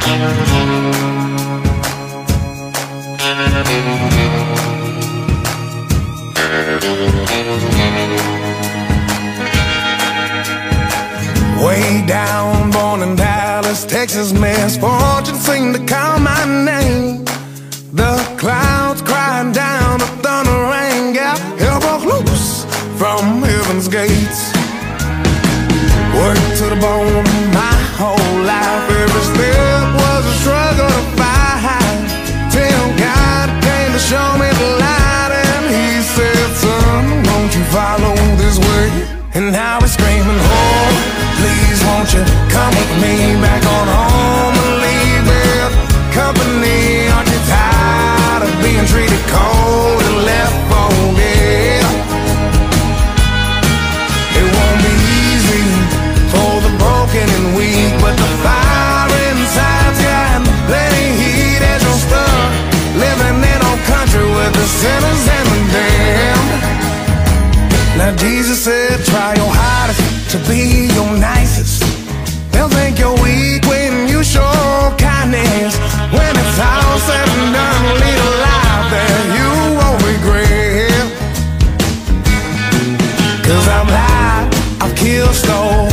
Way down, born in Dallas, Texas, misfortune seemed to call my name. The clouds cried down, the thunder rain got hell broke loose from heaven's gates. Worked to the bone my whole life, every step was a struggle to fight, till God came to show me the light, and He said, son, won't you follow this way? And now we're screaming, oh, please won't you come with me back on home and leave with company? Aren't you tired of being treated cold and left for dead? It won't be easy for the broken and weak, but the fire inside's got plenty heat as you're stuck living in old country with the sinners and the damned. Now Jesus said, try your hardest to be your nicest. They'll think you're weak when you show kindness. When it's all said and done, lead a life that you won't regret. 'Cause I've lied, I've killed, stole,